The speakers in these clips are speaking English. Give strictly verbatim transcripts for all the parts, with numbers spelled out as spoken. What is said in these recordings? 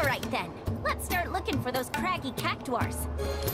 Alright then, let's start looking for those craggy cactuars.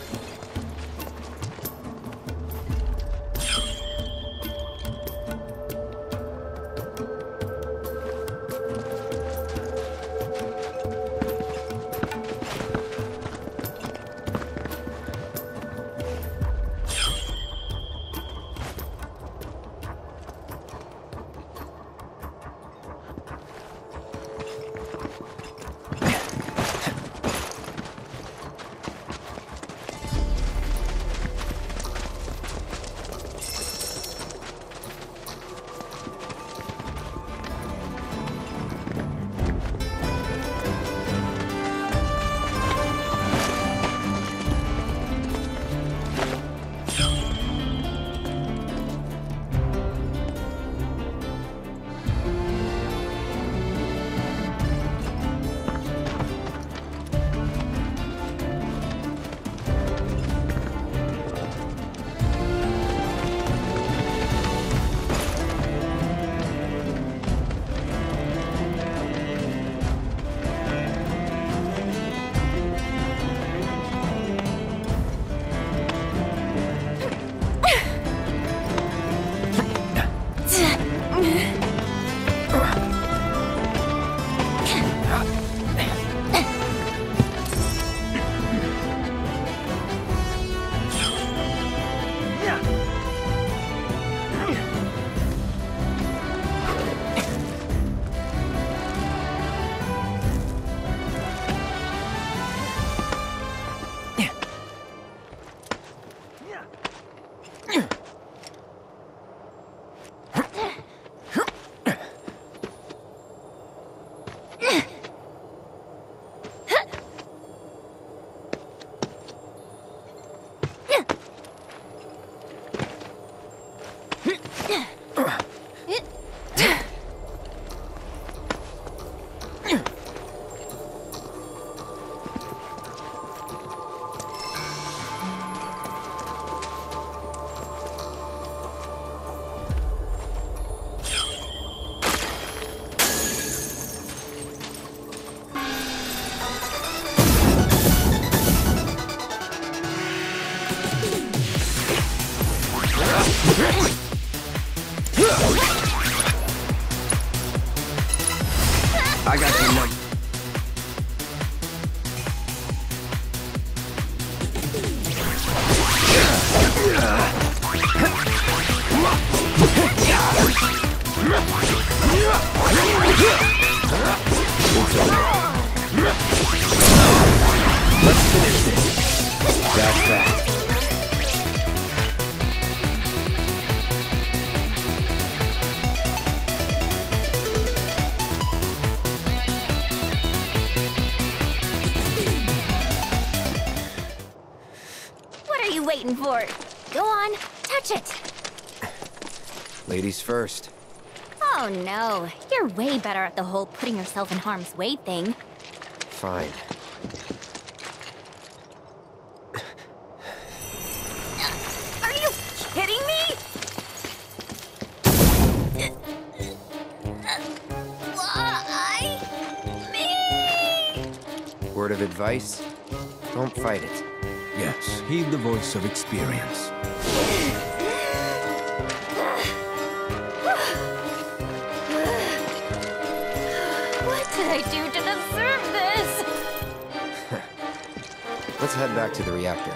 I got you number. Let's finish this. That's that. Waiting for it. Go on, touch it. Ladies first. Oh no, you're way better at the whole putting yourself in harm's way thing. Fine. Are you kidding me? Why me? Word of advice? Don't fight it. Yes, heed the voice of experience. What did I do to deserve this? Let's head back to the reactor.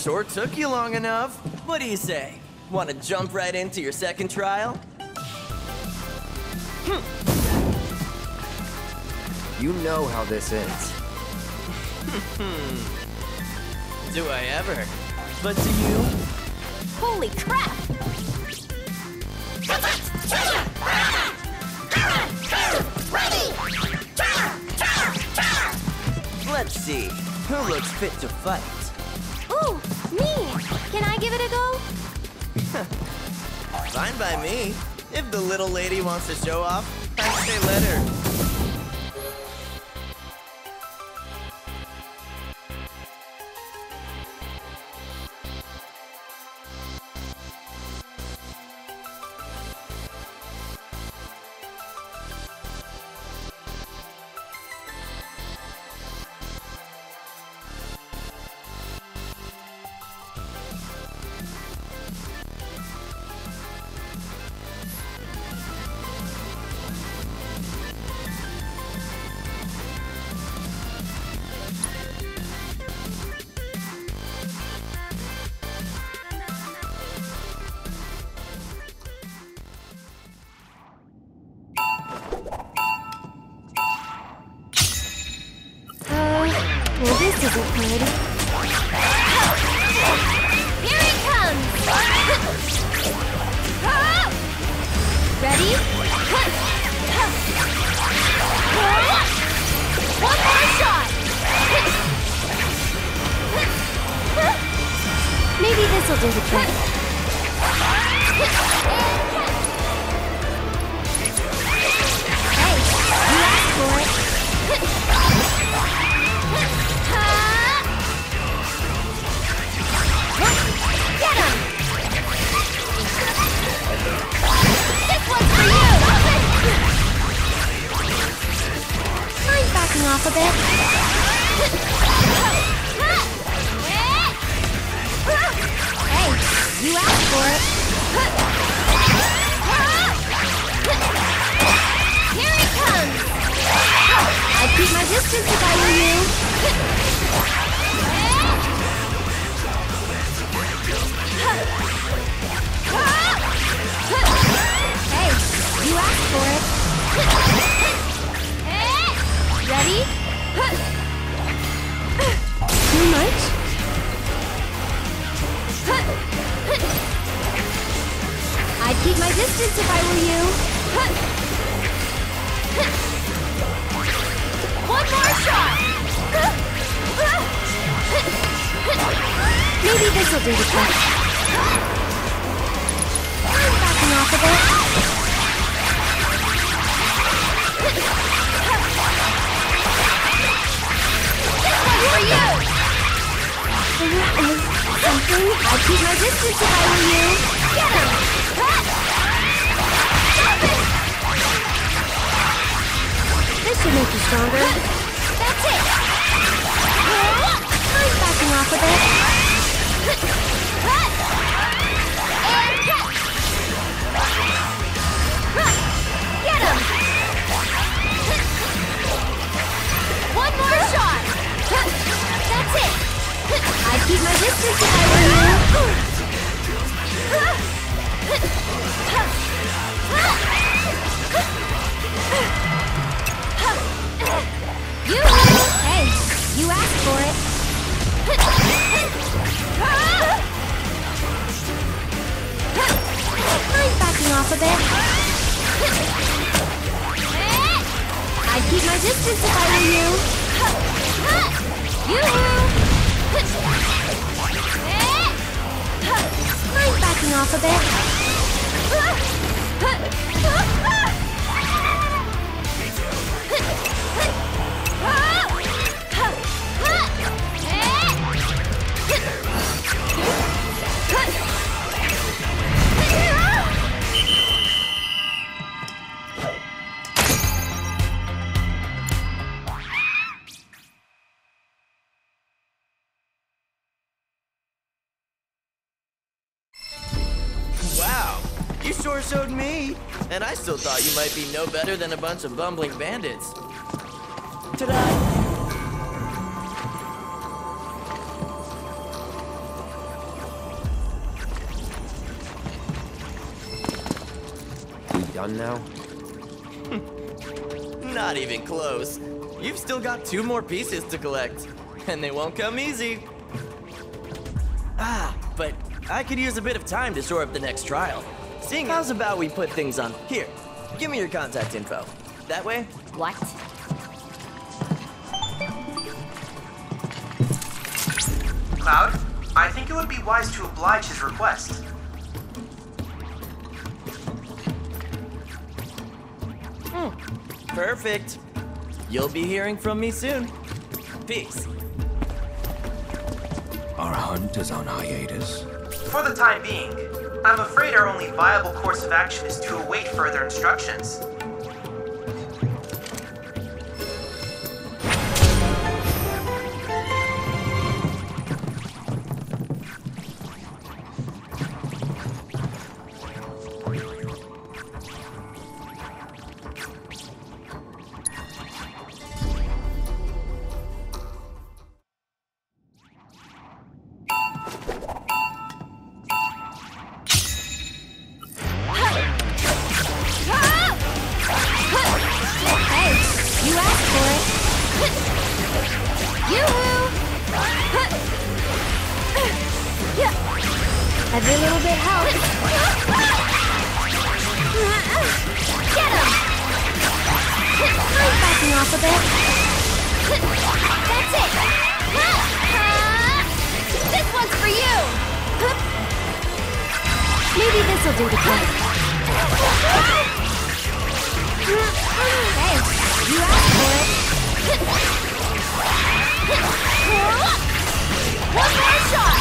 sure took you long enough. What do you say? Want to jump right into your second trial? You know how this ends. Do I ever? But do you? Holy crap! Let's see. Who looks fit to fight? Ooh, me! Can I give it a go? Fine by me. If the little lady wants to show off, I say let her. Well, this isn't good. Here it comes! Ready? One more shot! Maybe this'll do the trick. Hey, you asked for it. Get him! This one's for you! Mind backing off a bit? Hey, you asked for it. Here it comes! I'd keep my distance if I were you. Hey, you asked for it. Ready? Too much? I'd keep my distance if I were you. One more shot! Maybe this'll do the trick. I'm backing off a bit. This one's for you! Something? I'd keep my distance if I were you. Get him! Stop it! This should make you stronger. That's it! I'm backing off a bit. And catch! Get him! One more shot! That's it! I'd keep my distance if I were you. You! Hey, you asked for it. I'm backing off a bit. I'd keep my distance if I were you. You! I'm backing off a bit. Wow, you sure showed me. And I still thought you might be no better than a bunch of bumbling bandits. Ta-da! done now? Not even close. You've still got two more pieces to collect, and they won't come easy. Ah, but I could use a bit of time to shore up the next trial. Seeing how's about we put things on. Here, give me your contact info. That way? What? Cloud, I think it would be wise to oblige his request. Perfect. You'll be hearing from me soon. Peace. Our hunt is on hiatus. For the time being, I'm afraid our only viable course of action is to await further instructions. Every little bit helps. Get him! I'm backing off a bit. That's it! This one's for you! Maybe this'll do the trick. Hey, you asked for it. One more shot!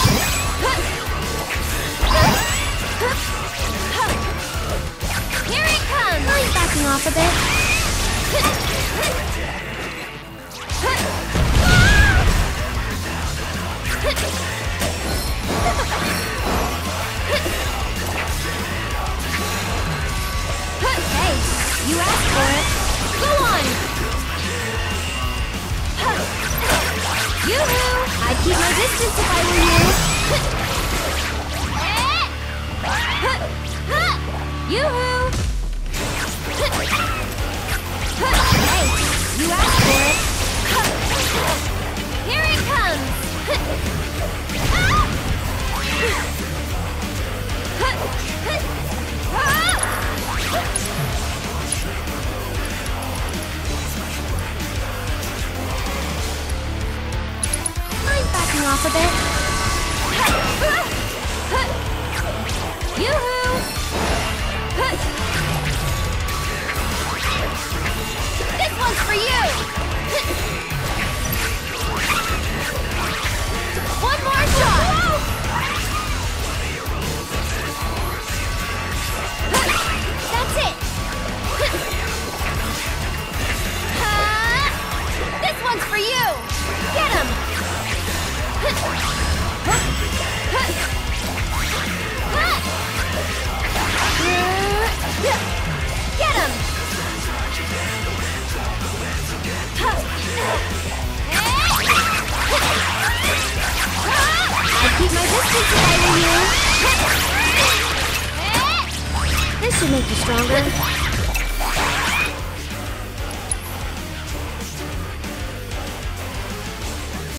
Here it comes! I'm backing off a bit. Hey, you asked for it. Go on! Yoo-hoo! I'd keep my distance if I were you. Yoo-hoo! Hey, you asked for it. Here it comes! I'm backing off a bit. Yoo-hoo! This one's for you! One more shot! That's it! This one's for you! Get him! Get him! I'd keep my distance if I were you. This should make you stronger.